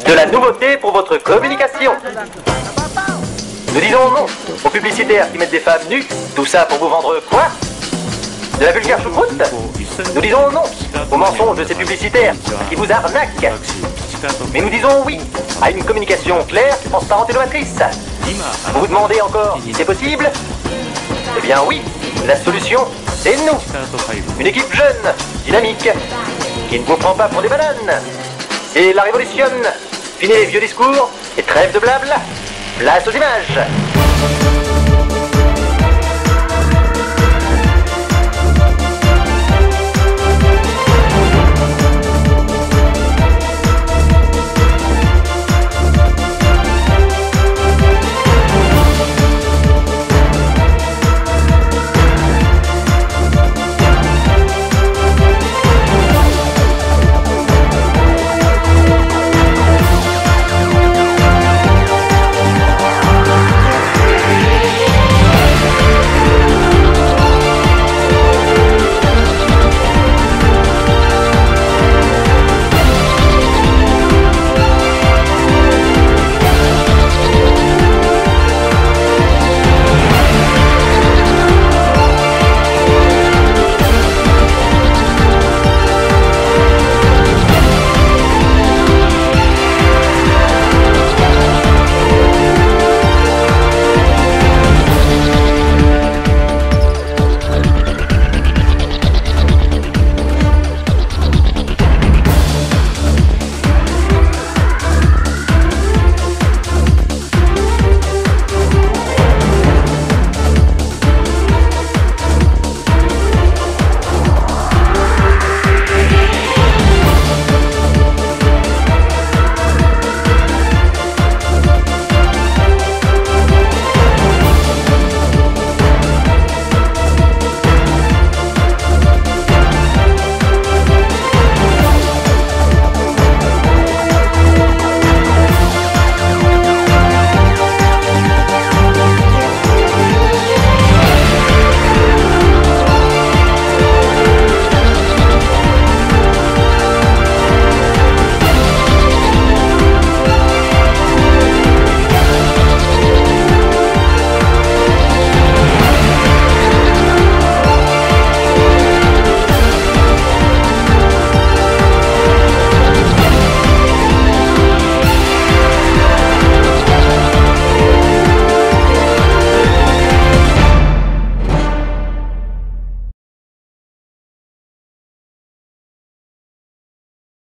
De la nouveauté pour votre communication. Nous disons non aux publicitaires qui mettent des femmes nues. Tout ça pour vous vendre quoi? De la vulgaire choucroute? Nous disons non aux mensonges de ces publicitaires qui vous arnaquent. Mais nous disons oui à une communication claire, transparente et novatrice. Vous vous demandez encore si c'est possible? Eh bien oui, la solution, c'est nous. Une équipe jeune, dynamique, qui ne vous prend pas pour des bananes. Et la révolutionne. Fini les vieux discours et trêve de blabla. Place aux images.